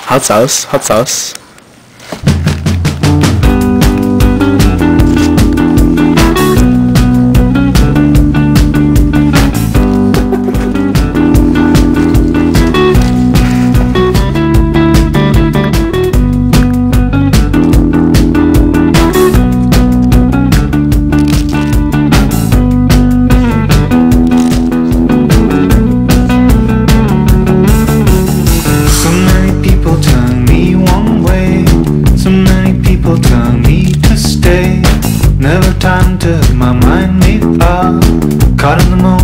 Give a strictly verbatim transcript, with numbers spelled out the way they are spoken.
Hot sauce, hot sauce. Never time to my mind me up, caught in the moment.